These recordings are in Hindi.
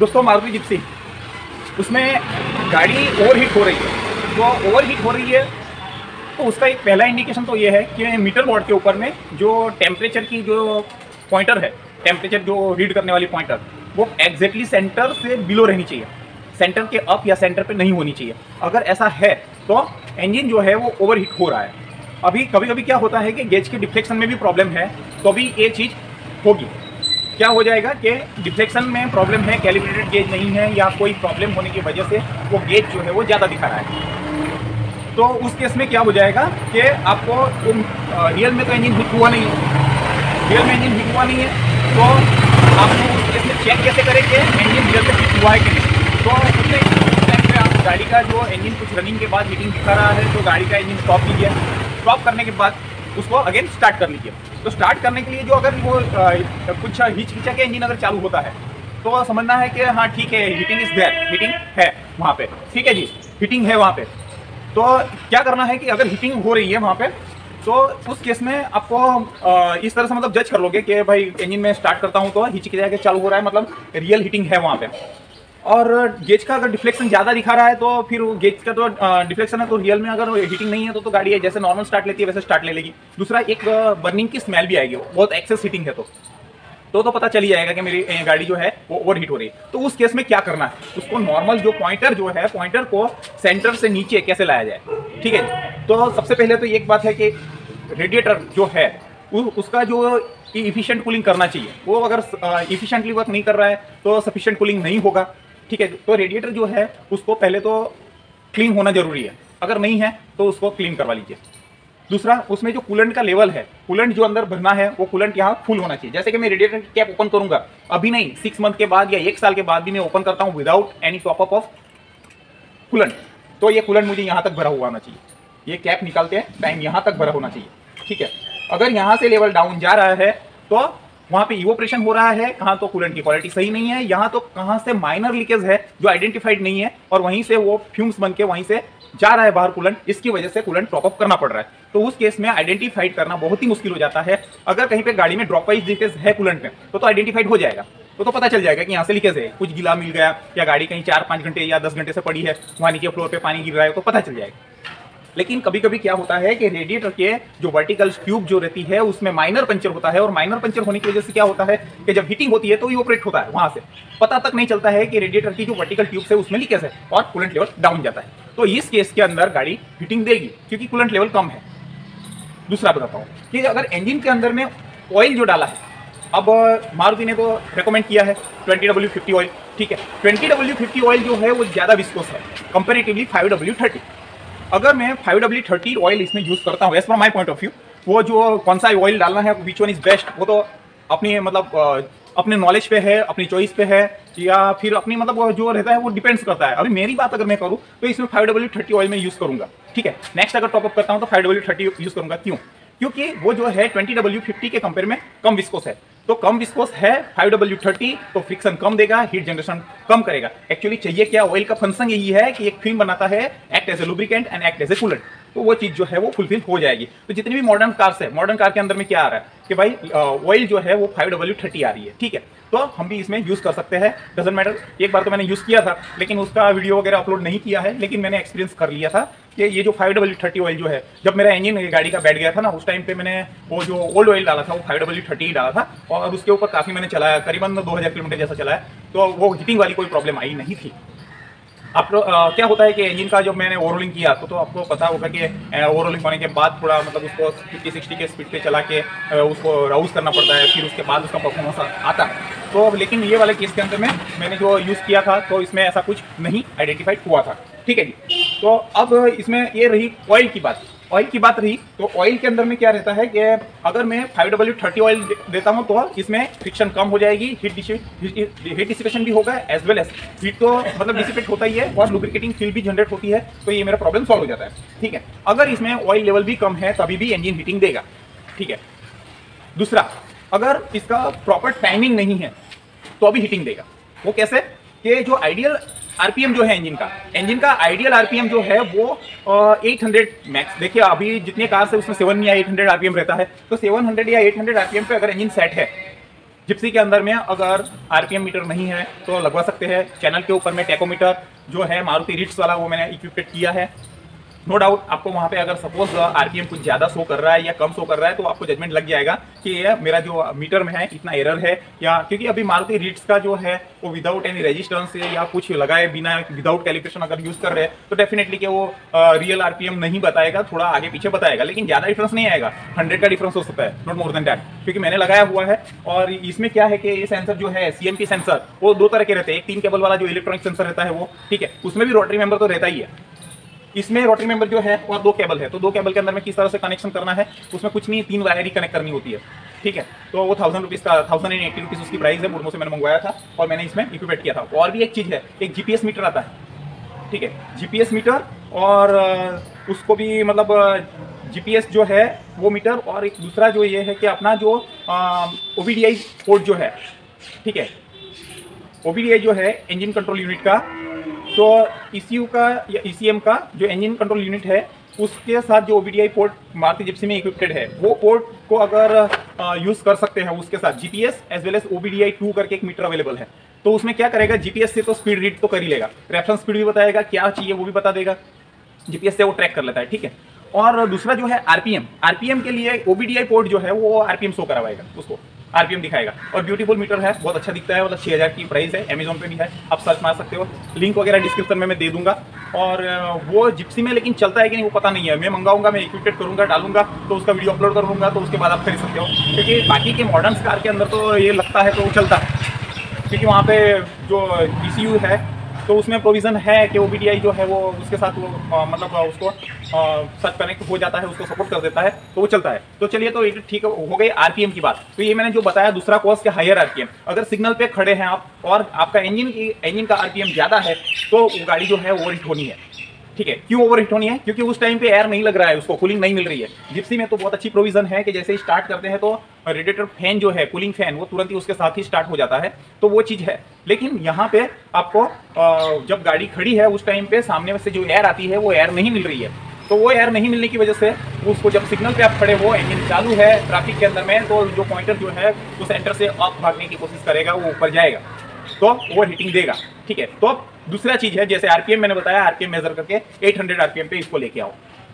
दोस्तों मारुति जिप्सी, उसमें गाड़ी ओवरहीट हो रही है। तो ओवरहीट हो रही है तो उसका एक पहला इंडिकेशन तो ये है कि मीटर बोर्ड के ऊपर में जो टेम्परेचर की जो पॉइंटर है, टेम्परेचर जो रीड करने वाली पॉइंटर, वो एग्जैक्टली सेंटर से बिलो रहनी चाहिए, सेंटर के अप या सेंटर पे नहीं होनी चाहिए। अगर ऐसा है तो इंजन जो है वो ओवरहीट हो रहा है। अभी कभी कभी क्या होता है कि गेज के डिफ्लेक्शन में भी प्रॉब्लम है, तो अभी ये चीज़ होगी। क्या हो जाएगा कि डिफ्लेक्शन में प्रॉब्लम है, कैलिब्रेटेड गेज नहीं है या कोई प्रॉब्लम होने की वजह से वो गेज जो है वो ज़्यादा दिखा रहा है। तो उस केस में क्या हो जाएगा कि आपको रियल में तो इंजन हिट हुआ नहीं है, रियल में इंजन हिट हुआ नहीं है, तो आपको उस केस में चेक कैसे करें कि इंजन रियल में हिट हुआ है कि नहीं। तो उसमें टाइम पे आप गाड़ी का जो इंजन कुछ रनिंग के बाद हीटिंग दिखा रहा है तो गाड़ी का इंजन स्टॉप कीजिए। स्टॉप करने के बाद उसको अगेन स्टार्ट कर लीजिए। तो स्टार्ट करने के लिए जो अगर वो कुछ हिचकिचा के इंजन अगर चालू होता है तो समझना है कि हाँ ठीक है, हीटिंग इज देयर, हीटिंग है वहाँ पे, ठीक है जी, हीटिंग है वहाँ पे। तो क्या करना है कि अगर हीटिंग हो रही है वहाँ पे तो उस केस में आपको इस तरह से मतलब जज कर लोगे कि भाई इंजन में स्टार्ट करता हूँ तो हिचकिचा के चालू हो रहा है, मतलब रियल हीटिंग है वहाँ पे। और गेज का अगर डिफ्लेक्शन ज़्यादा दिखा रहा है तो फिर गेज का तो डिफ्लेक्शन है, तो रियल में अगर हीटिंग नहीं है तो गाड़ी है जैसे नॉर्मल स्टार्ट लेती है वैसे स्टार्ट ले लेगी। दूसरा एक बर्निंग की स्मेल भी आएगी, बहुत एक्सेस हीटिंग है तो पता चल ही जाएगा कि मेरी गाड़ी जो है वो ओवर हीट हो रही है। तो उस केस में क्या करना है, उसको नॉर्मल जो पॉइंटर जो है, पॉइंटर को सेंटर से नीचे कैसे लाया जाए, ठीक है। तो सबसे पहले तो एक बात है कि रेडिएटर जो है उसका जो इफिशिएंट कूलिंग करना चाहिए, वो अगर इफिशिएंटली वर्क नहीं कर रहा है तो सफिशिएंट कूलिंग नहीं होगा, ठीक है। तो रेडिएटर जो है उसको पहले तो क्लीन होना जरूरी है, अगर नहीं है तो उसको क्लीन करवा लीजिए। दूसरा, उसमें जो कूलेंट का लेवल है, कूलेंट जो अंदर भरना है वो कूलेंट यहाँ फुल होना चाहिए। जैसे कि मैं रेडिएटर की कैप ओपन करूंगा, अभी नहीं 6 मंथ के बाद या 1 साल के बाद भी मैं ओपन करता हूँ without any top up of coolant, तो ये कूलेंट मुझे यहाँ तक भरा हुआ होना चाहिए। ये कैप निकालते हैं टाइम यहाँ तक भरा होना चाहिए, ठीक है। अगर यहाँ से लेवल डाउन जा रहा है तो वहाँ पे इवोपरेशन हो रहा है, कहाँ तो कूलेंट की क्वालिटी सही नहीं है, यहाँ तो कहाँ से माइनर लीकेज है जो आइडेंटिफाइड नहीं है और वहीं से वो फ्यूम्स बन के वहीं से जा रहा है बाहर कूलेंट, इसकी वजह से कूलेंट टॉप अप करना पड़ रहा है। तो उस केस में आइडेंटिफाइड करना बहुत ही मुश्किल हो जाता है। अगर कहीं पे गाड़ी में ड्रॉप वाइज लीकेज है कूलेंट में तो आइडेंटिफाइड हो जाएगा, तो पता चल जाएगा कि यहाँ से लीकेज है, कुछ गीला मिल गया या गाड़ी कहीं 4-5 घंटे या 10 घंटे से पड़ी है, वहाँ नीचे फ्लोर पे पानी गिर रहा है तो पता चल जाएगा। लेकिन कभी कभी क्या होता है कि रेडिएटर के जो वर्टिकल ट्यूब जो रहती है उसमें माइनर पंचर होता है, और माइनर पंचर होने की वजह से क्या होता है कि जब हीटिंग होती है तो इवोपरेट होता है, वहां से पता तक नहीं चलता है कि रेडिएटर की जो वर्टिकल ट्यूब है उसमें लीकेज है और कूलेंट लेवल डाउन जाता है। तो इस केस के अंदर गाड़ी हीटिंग देगी क्योंकि कूलेंट लेवल कम है। दूसरा बताता हूँ कि अगर इंजन के अंदर में ऑयल जो डाला है, अब मारुति ने तो रेकमेंड किया है 20W50 ऑयल, ठीक है। 20W50 ऑयल जो है वो ज़्यादा विस्कोस है कंपेरेटिवली 5W30। अगर मैं 5W30 ऑयल इसमें यूज़ करता हूँ as from my point of view, वो जो कौन सा ऑयल डालना है, विच वन इज बेस्ट, वो तो अपनी मतलब अपने नॉलेज पे है, अपनी चॉइस पे है, या फिर अपनी मतलब जो रहता है वो डिपेंड्स करता है। अभी मेरी बात अगर मैं करूँ तो इसमें 5W30 ऑयल में यूज़ करूँगा, ठीक है। नेक्स्ट अगर टॉपअप करता हूँ तो 5W30 यूज़ करूँगा। क्यों? क्योंकि वो जो है 20W50 के कंपेयर में कम विस्कोस है, तो कम विस्कोस है 5W30 तो फ्रिक्शन कम देगा, हीट जनरेशन कम करेगा। एक्चुअली चाहिए क्या, ऑयल का फंक्शन यही है कि एक फिल्म बनाता है, act as a lubricant and act as a coolant, तो वो चीज़ जो है वो फुलफिल हो जाएगी। तो जितनी भी मॉडर्न कार्स है, मॉडर्न कार के अंदर में क्या आ रहा है कि भाई ऑयल जो है वो 5W30 आ रही है, ठीक है। तो हम भी इसमें यूज़ कर सकते हैं, डजंट मैटर। एक बार तो मैंने यूज़ किया था लेकिन उसका वीडियो वगैरह अपलोड नहीं किया है, लेकिन मैंने एक्सपीरियंस कर लिया था कि ये जो 5W30 ऑयल जो है, जब मेरा इंजन गाड़ी का बैठ गया था ना, उस टाइम पे मैंने वो जो ओल्ड ऑयल डाला था वो 5W30 डाला था और उसके ऊपर काफ़ी मैंने चलाया, करीबन 2000 किलोमीटर जैसा चलाया, तो वो हीटिंग वाली कोई प्रॉब्लम आई नहीं थी। आप क्या होता है कि इंजन का जब मैंने ओवररोलिंग किया तो आपको पता होगा कि ओवररोलिंग होने के बाद थोड़ा मतलब उसको 50-60 के स्पीड पे चला के उसको राउज करना पड़ता है, फिर उसके बाद उसका परफॉर्मेंस आता है। तो लेकिन ये वाले केस के अंदर में मैंने जो यूज़ किया था तो इसमें ऐसा कुछ नहीं आइडेंटिफाइड हुआ था, ठीक है जी। तो अब इसमें ये रही ऑयल की बात, ऑयल की बात रही। तो ऑयल के अंदर में क्या रहता है कि अगर मैं 5W30 ऑयल देता हूं तो इसमें फ्रिक्शन कम हो जाएगी, हीट डिसिपेशन भी होगा, एज वेल एज हीट तो मतलब डिसिपेट होता ही है और लुब्रिकेटिंग फील भी जनरेट होती है, तो ये मेरा प्रॉब्लम सॉल्व हो जाता है, ठीक है। अगर इसमें ऑयल लेवल भी कम है तभी भी इंजन हीटिंग देगा, ठीक है। दूसरा, अगर इसका प्रॉपर टाइमिंग नहीं है तो अभी हीटिंग देगा। वो कैसे कि जो आइडियल आरपीएम जो है इंजन का आइडियल आरपीएम जो है वो 800 मैक्स। देखिए अभी जितने कार्स है उसमें 7 या 800 आरपीएम रहता है, तो 700 या 800 आरपीएम पे अगर इंजन सेट है जिप्सी के अंदर में अगर आरपीएम मीटर नहीं है तो लगवा सकते हैं। चैनल के ऊपर में टैकोमीटर जो है मारुति रिट्स वाला वो मैंने इक्विपेड किया है। नो डाउट आपको वहाँ पे अगर सपोज आरपीएम कुछ ज़्यादा शो कर रहा है या कम शो कर रहा है तो आपको जजमेंट लग जाएगा कि ये मेरा जो मीटर में है इतना एरर है, या क्योंकि अभी मारुति रिट्स का जो है वो विदाउट एनी रेजिस्टेंस या कुछ लगाए बिना विदाउट कैलिब्रेशन अगर यूज़ कर रहे हैं तो डेफिनेटली कि वो रियल आरपीएम नहीं बताएगा, थोड़ा आगे पीछे बताएगा, लेकिन ज़्यादा डिफरेंस नहीं आएगा। 100 का डिफरेंस हो सकता है, नॉट मोर देन दैट, क्योंकि मैंने लगाया हुआ है। और इसमें क्या है कि ये सेंसर जो है CMP सेंसर वो 2 तरह के रहते हैं। एक 3 केबल वाला जो इलेक्ट्रॉनिक सेंसर रहता है वो, ठीक है, उसमें भी रोटरी मेंबर तो रहता ही है। इसमें रोटरी मेंबर जो है और 2 केबल है, तो 2 केबल के अंदर में किस तरह से कनेक्शन करना है उसमें कुछ नहीं, 3 वायर ही कनेक्ट करनी होती है, ठीक है। तो वो 1000 रुपीज़ का 1080 रुपीज़ उसकी प्राइस है, बुरमो से मैंने मंगवाया था और मैंने इसमें इक्विपेड किया था। और भी एक चीज़ है, एक GPS मीटर आता है, ठीक है, GPS मीटर, और उसको भी मतलब GPS जो है वो मीटर, और एक दूसरा जो ये है कि अपना जो OBDI पोर्ट जो है, ठीक है, OBDI जो है इंजन कंट्रोल यूनिट का, तो ECU का या ECM का जो इंजन कंट्रोल यूनिट है उसके साथ जो OBDI पोर्ट मारुति जिप्सी में इक्विप्ड है वो पोर्ट को अगर यूज़ कर सकते हैं, उसके साथ GPS as well as OBDI 2 करके एक मीटर अवेलेबल है। तो उसमें क्या करेगा, GPS से तो स्पीड रीड तो कर ही लेगा, रेफरेंस स्पीड भी बताएगा, क्या चाहिए वो भी बता देगा, GPS से वो ट्रैक कर लेता है, ठीक है। और दूसरा जो है आरपीएम के लिए OBDI पोर्ट जो है वो आरपीएम शो करवाएगा, उसको आरपीएम दिखाएगा। और ब्यूटीफुल मीटर है, बहुत अच्छा दिखता है, मतलब 6000 की प्राइस है, अमेजोन पे भी है, आप सर्च मार सकते हो, लिंक वगैरह डिस्क्रिप्शन में मैं दे दूंगा। और वो जिप्सी में लेकिन चलता है कि नहीं वो पता नहीं है, मैं मंगाऊंगा, मैं इक्विपेड करूंगा, डालूंगा तो उसका वीडियो अपलोड कर दूंगा, तो उसके बाद आप खरीद सकते हो। क्योंकि बाकी के मॉडर्न कार के अंदर तो ये लगता है तो चलता है, क्योंकि वहाँ पे जो ECU है तो उसमें प्रोविज़न है कि OBDI जो है वो उसके साथ वो मतलब उसको सच कनेक्ट हो जाता है, उसको सपोर्ट कर देता है, तो वो चलता है। तो चलिए, तो ये ठीक हो गई आरपीएम की बात। तो ये मैंने जो बताया दूसरा कॉज के हायर आरपीएम, अगर सिग्नल पे खड़े हैं आप और आपका इंजन का आरपीएम ज़्यादा है तो वो गाड़ी जो है ओवरहीट होनी है, ठीक है। क्यों ओवरहीट होनी है? क्योंकि उस टाइम पे एयर नहीं लग रहा है, उसको कूलिंग नहीं मिल रही है। जिप्सी में तो बहुत अच्छी प्रोविजन है कि जैसे ही स्टार्ट करते हैं तो रेडिएटर फैन जो है, कूलिंग फैन, वो तुरंत ही उसके साथ ही स्टार्ट हो जाता है, तो वो चीज़ है। लेकिन यहाँ पे आपको जब गाड़ी खड़ी है उस टाइम पे सामने से जो एयर आती है वो एयर नहीं मिल रही है, तो वो एयर नहीं मिलने की वजह से उसको जब सिग्नल पे आप खड़े हो, इंजन चालू है ट्रैफिक के अंदर में, तो जो पॉइंटर जो है वो सेंटर से अप भागने की कोशिश करेगा, वो ऊपर जाएगा तो ओवर हीटिंग देगा, ठीक है। तो अब दूसरा चीज है, जैसे आरपीएम मैंने बताया, आरपीएम मेजर करके 800 आरपीएम पे इसको लेके आओ।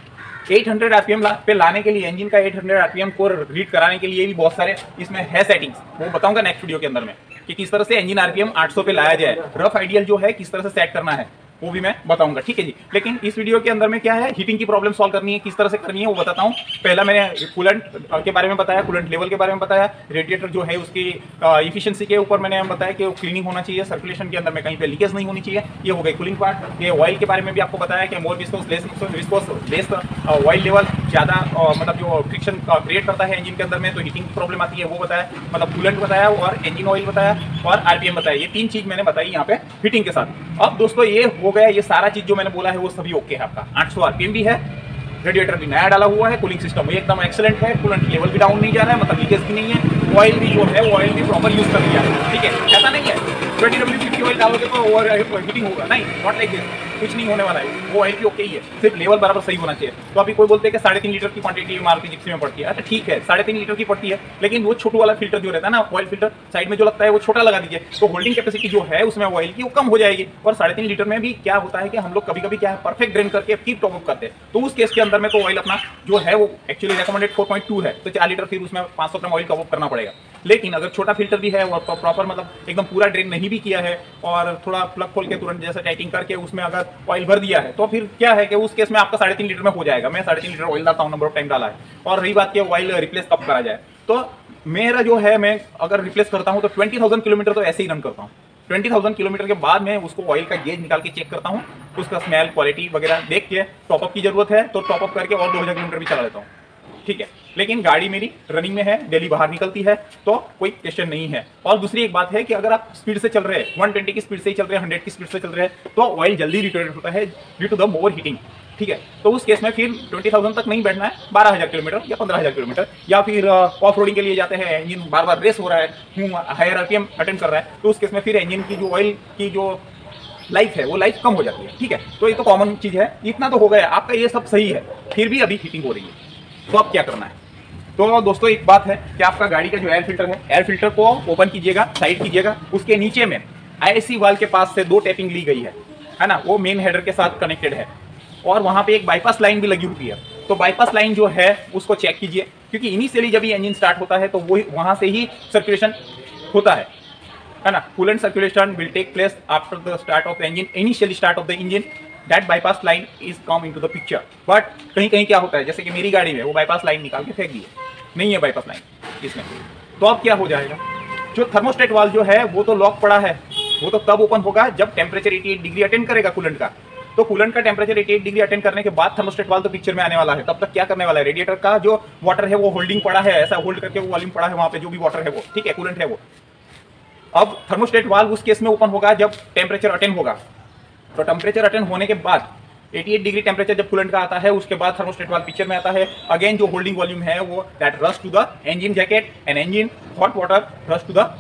800 आरपीएम पे लाने के लिए, इंजन का 800 आरपीएम को रीड कराने के लिए भी बहुत सारे इसमें है सेटिंग्स, वो बताऊंगा नेक्स्ट वीडियो के अंदर में कि किस तरह से इंजन आरपीएम 800 पे लाया जाए, रफ आइडियल जो है किस तरह से सेट करना है वो भी मैं बताऊंगा, ठीक है जी। लेकिन इस वीडियो के अंदर में क्या है, हीटिंग की प्रॉब्लम सॉल्व करनी है, किस तरह से करनी है वो बताता हूँ। पहला मैंने कूलेंट के बारे में बताया, कूलेंट लेवल के बारे में बताया, रेडिएटर जो है उसकी इफिशिएंसी के ऊपर मैंने बताया कि वो क्लीनिंग होना चाहिए, सर्कुलेशन के अंदर में कहीं पे लीकेज नहीं होनी चाहिए, ये हो गई कूलिंग पार्ट। ये ऑयल के बारे में भी आपको बताया कि more viscous less oil level ज़्यादा मतलब जो फ्रिक्शन क्रिएट करता है इंजन के अंदर में, तो हीटिंग की प्रॉब्लम आती है, वो बताया। मतलब कूलेंट बताया और इंजन ऑयल बताया और आरपीएम बताया, ये 3 चीज़ मैंने बताई यहाँ पे हीटिंग के साथ। अब दोस्तों ये हो गया, ये सारा चीज जो मैंने बोला है वो सभी ओके है। आपका 800 आरपीएम भी है, रेडिएटर भी नया डाला हुआ है, कूलिंग सिस्टम एकदम एक्सीलेंट है, कूलेंट लेवल भी डाउन नहीं जा रहा है, मतलब लीकेज भी नहीं है, ऑयल भी जो है वो ऑयल भी प्रॉपर यूज कर लिया है, ठीक है। ऐसा नहीं है 20W50 ऑयल डालोगे तो ओवर हीटिंग होगा, नहीं, नॉट लाइक दिस, कुछ नहीं होने वाला है, वो ऑयल भी ओके ही है, सिर्फ लेवल बराबर सही होना चाहिए। तो अभी कोई बोलते हैं कि 3.5 लीटर की क्वांटिटी मारुति जिप्सी में पड़ती है, अच्छा ठीक है 3.5 लीटर की पड़ती है, लेकिन वो छोटू वाला फिल्टर जो रहता है ना, ऑयल फिल्टर साइड में जो लगता है वो छोटा लगा दीजिए, तो होल्डिंग कैपेसिटी जो है उसमें ऑयल की वो कम हो जाएगी। और 3.5 लीटर में भी क्या होता है कि हम लोग कभी कभी क्या है परफेक्ट ड्रेन करके कीप टॉप अप करते हैं, तो उस केस के अंदर में तो ऑयल अपना जो है वो एक्चुअली रिकमेंडेड 4.2 है, तो 4 लीटर फिर उसमें 500 ग्राम ऑयल टॉप अप करना पड़ेगा। लेकिन अगर छोटा फिल्टर भी है और प्रॉपर मतलब एकदम पूरा ड्रेन नहीं भी किया है और थोड़ा प्लग खोल के तुरंत जैसा टाइटिंग करके उसमें अगर ऑयल भर दिया है, तो फिर क्या है कि उस केस में आपका 3.5 लीटर में हो जाएगा। मैं 3.5 लीटर ऑयल डालता हूँ, नंबर ऑफ टाइम डाला है। और रही बात की ऑयल रिप्लेस कब करा जाए, तो मेरा जो है मैं अगर रिप्लेस करता हूँ तो 20,000 किलोमीटर तो ऐसे ही रन करता हूँ। 20,000 किलोमीटर के बाद मैं उसको ऑयल का गेज निकाल के चेक करता हूँ, उसका स्मेल क्वालिटी वगैरह देख के टॉपअप की जरूरत है तो टॉपअप करके और 2000 किलोमीटर भी चला लेता हूँ, ठीक है। लेकिन गाड़ी मेरी रनिंग में है, डेली बाहर निकलती है, तो कोई क्वेश्चन नहीं है। और दूसरी एक बात है कि अगर आप स्पीड से चल रहे हैं, 120 की स्पीड से ही चल रहे हैं, 100 की स्पीड से चल रहे हैं, तो ऑयल जल्दी रिटर्न होता है due to the over heating, ठीक है। तो उस केस में फिर 20,000 तक नहीं बैठना है, 12,000 किलोमीटर या 15,000 किलोमीटर, या फिर ऑफ रोडिंग के लिए जाते हैं, इंजन बार बार रेस हो रहा है, हायर आरपीएम अटेंड कर रहा है, तो उस केस में फिर इंजन की जो ऑयल की जो लाइफ है वो लाइफ कम हो जाती है, ठीक है। तो ये तो कॉमन चीज़ है, इतना तो हो गया, आपका ये सब सही है, फिर भी अभी हीटिंग हो रही है, तो अब क्या करना है? तो दोस्तों एक बात है कि आपका गाड़ी का जो एयर फिल्टर है, एयर फिल्टर को ओपन कीजिएगा, साइड कीजिएगा, उसके नीचे में ISC वाल के पास से 2 टैपिंग ली गई है ना, वो मेन हेडर के साथ कनेक्टेड है और वहाँ पे एक बाईपास लाइन भी लगी हुई है। तो बाईपास लाइन जो है उसको चेक कीजिए, क्योंकि इनिशियली जब ये इंजन स्टार्ट होता है तो वो वहाँ से ही सर्कुलेशन होता है ना। Coolant circulation will take place after the start of the engine, initially start of the engine, that bypass line is come into the picture. But कहीं कहीं क्या होता है, जैसे कि मेरी गाड़ी में वो बाईपास लाइन निकाल के फेंक दी है, नहीं है बाईपास लाइन इसमें। तो अब क्या हो जाएगा, जो थर्मोस्टेट वाल्व जो है वो तो लॉक पड़ा है, वो तो तब ओपन होगा जब टेम्परेचर 88 डिग्री अटेंड करेगा कूलेंट का। तो कूलेंट का टेम्परेचर 88 डिग्री अटेंड करने के बाद थर्मोस्टेट वाल्व तो पिक्चर में आने वाला है। तब तक क्या करने वाला है, रेडिएटर का जो वाटर है वो होल्डिंग पड़ा है, ऐसा होल्ड करके वो वॉल्यूम पड़ा है वहां पे, जो भी वाटर है वो, ठीक है, कूलेंट है वो। अब थर्मोस्टेट वाल्व उस केस में ओपन होगा जब टेम्परेचर अटेंड होगा। तो टेम्परेचर अटेंड होने के बाद 88 डिग्री टेम्परेचर जब कूलेंट का आता है, उसके बाद थर्मोस्टेट वाल्व पिक्चर में आता है। अगेन जो होल्डिंग वॉल्यूम है वो that rush to the engine jacket and engine hot water rush to the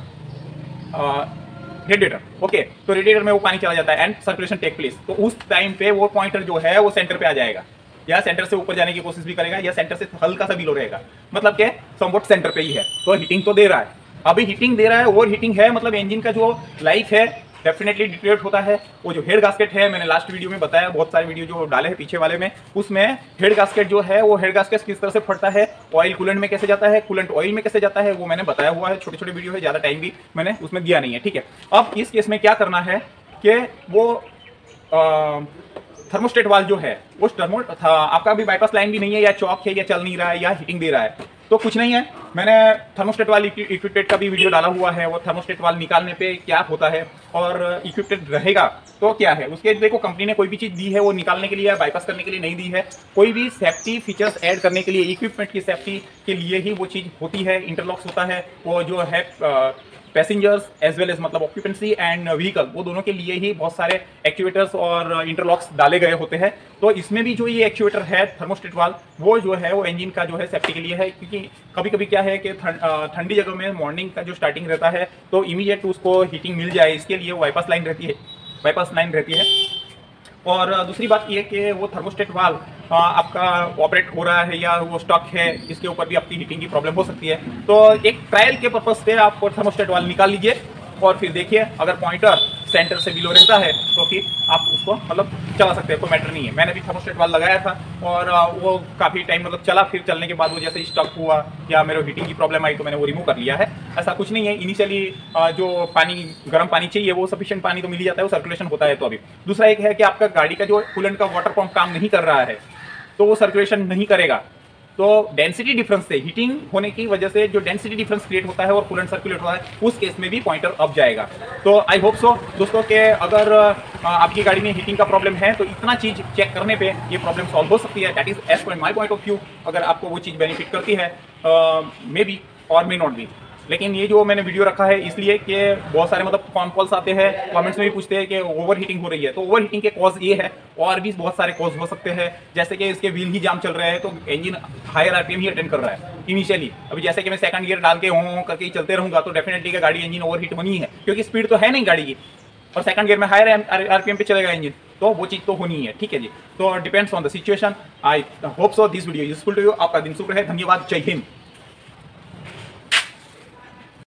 radiator. Okay, तो रेडिएटर में वो पानी चला जाता है एंड सर्कुलेशन टेक प्लेस। तो उस टाइम पे वो पॉइंटर जो है वो सेंटर पे आ जाएगा, या सेंटर से ऊपर जाने की कोशिश भी करेगा, या सेंटर से हल्का सा बिलो रहेगा, मतलब कि समवट सेंटर पे ही है। तो हीटिंग तो दे रहा है, अभी हीटिंग दे रहा है, ओवर हीटिंग है, मतलब इंजन का जो लाइफ है डेफिनेटली डिटेरियोरेट होता है। वो जो हेड गास्केट है, मैंने लास्ट वीडियो में बताया, बहुत सारे वीडियो जो डाले हैं पीछे वाले में, उसमें हेड गास्केट जो है वो हेड गास्केट किस तरह से फटता है, ऑयल कूलेंट में कैसे जाता है, कूलेंट ऑयल में कैसे जाता है, वो मैंने बताया हुआ है। छोटे छोटे वीडियो है, ज़्यादा टाइम भी मैंने उसमें दिया नहीं है, ठीक है। अब इस केस में क्या करना है कि वो थर्मोस्टेट वाल्व जो है वो आपका अभी बाईपास लाइन भी नहीं है, या चौक है, या चल नहीं रहा है, या हीटिंग दे रहा है, तो कुछ नहीं है। मैंने थर्मोस्टेट वाल इक्विपमेंट का भी वीडियो डाला हुआ है, वो थर्मोस्टेट वाल निकालने पे क्या होता है और इक्विपमेंट रहेगा तो क्या है उसके। देखो कंपनी ने कोई भी चीज़ दी है वो निकालने के लिए या बाईपास करने के लिए नहीं दी है, कोई भी सेफ्टी फीचर्स ऐड करने के लिए, इक्विपमेंट की सेफ्टी के लिए ही वो चीज़ होती है। इंटरलॉक्स होता है, वो जो है पैसेंजर्स एज वेल एज मतलब ऑक्यूपेंसी एंड व्हीकल, वो दोनों के लिए ही बहुत सारे एक्चुएटर्स और इंटरलॉक्स डाले गए होते हैं। तो इसमें भी जो ये एक्चुएटर है थर्मोस्टेट वाल्व, वो जो है वो इंजन का जो है सेफ्टी के लिए है, क्योंकि कभी कभी क्या है कि ठंडी जगह में मॉर्निंग का जो स्टार्टिंग रहता है तो इमीडिएट उसको हीटिंग मिल जाए, इसके लिए बाईपास लाइन रहती है। और दूसरी बात ये कि वो थर्मोस्टेट वाल्व आपका ऑपरेट हो रहा है या वो स्टॉक है, इसके ऊपर भी आपकी हीटिंग की प्रॉब्लम हो सकती है। तो एक ट्रायल के पर्पज से आप थर्मोस्टेट वाल्व निकाल लीजिए और फिर देखिए, अगर पॉइंटर सेंटर से बिलो रहता है तो फिर आप उसको मतलब चला सकते हैं, कोई मैटर नहीं है। मैंने भी थर्मोस्टेट वाल्व लगाया था और वो काफ़ी टाइम मतलब चला, फिर चलने के बाद वो जैसे स्टक हुआ या मेरे हीटिंग की प्रॉब्लम आई तो मैंने वो रिमूव कर लिया है। ऐसा कुछ नहीं है, इनिशियली जो पानी गर्म पानी चाहिए वो सफिशिएंट पानी तो मिल ही जाता है, वो सर्कुलेशन होता है। तो अभी दूसरा एक है कि आपका गाड़ी का जो कूलेंट का वाटर पंप काम नहीं कर रहा है तो वो सर्कुलेशन नहीं करेगा। तो डेंसिटी डिफरेंस से, हीटिंग होने की वजह से जो डेंसिटी डिफरेंस क्रिएट होता है और कूलेंट सर्कुलेट होता है, उस केस में भी पॉइंटर अप जाएगा। तो आई होप सो दोस्तों के अगर आपकी गाड़ी में हीटिंग का प्रॉब्लम है तो इतना चीज़ चेक करने पे ये प्रॉब्लम सॉल्व हो सकती है। That is as per my point of view. अगर आपको वो चीज़ बेनिफिट करती है मे बी और मे नॉट बी, लेकिन ये जो मैंने वीडियो रखा है इसलिए कि बहुत सारे मतलब फोन कॉल्स आते हैं, कमेंट्स में भी पूछते हैं कि ओवर हीटिंग हो रही है। तो ओवर हीटिंग के कॉज ये है, और भी बहुत सारे कॉज हो सकते हैं, जैसे कि इसके व्हील ही जाम चल रहे हैं तो इंजन हायर आरपीएम ही अटेंड कर रहा है इनिशियली। अभी जैसे कि मैं सेकंड गियर डाल के हों करके ही चलते रहूँगा तो डेफिनेटली कि गाड़ी इंजन ओवर हीट होनी है, क्योंकि स्पीड तो है नहीं गाड़ी की, और सेकंड गियर में हायर आरपीएम पे चलेगा इंजन, तो वो चीज़ तो होनी है, ठीक है जी। तो depends on the situation. I hope so this video useful to you. आपका दिन शुभ रहे, धन्यवाद, जय हिंद।